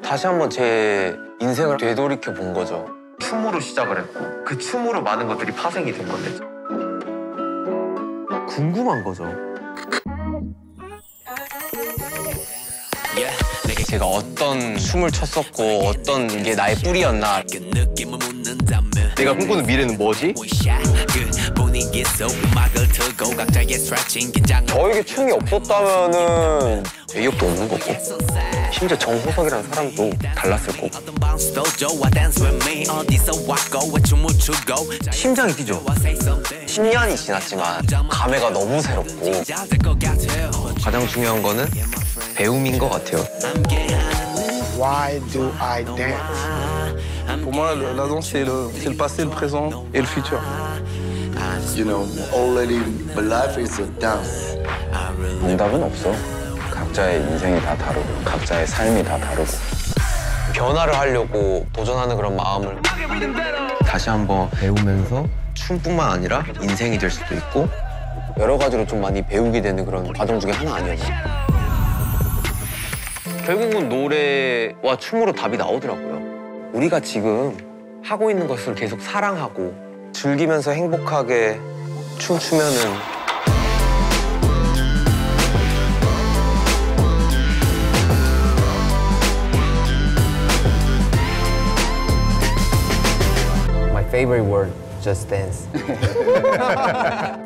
다시 한번 제 인생을 되돌이켜 본 거죠. 춤으로 시작을 했고 그 춤으로 많은 것들이 파생이 된 건데 궁금한 거죠. 제가 어떤 춤을 췄었고 어떤 게 나의 뿌리였나. 내가 꿈꾸는 미래는 뭐지? 저에게 춤이 없었다면은 의욕도 없는 거고 심지어 정호석이라는 사람도 달랐을 거고. 심장이 뛰죠. 10년이 지났지만 감회가 너무 새롭고 가장 중요한 거는 배움인 것 같아요. Why do I dance? Pour moi, la danse, c'est le passé, le présent et le futur. You know, already my life is a dance. 정답은 없어. 각자의 인생이 다 다르고 각자의 삶이 다 다르고 변화를 하려고 도전하는 그런 마음을 다시 한번 배우면서 춤뿐만 아니라 인생이 될 수도 있고 여러 가지로 좀 많이 배우게 되는 그런 과정 중에 하나 아니었나. 결국은 노래와 춤으로 답이 나오더라고요. 우리가 지금 하고 있는 것을 계속 사랑하고 즐기면서 행복하게 춤추면은 My favorite word, just dance.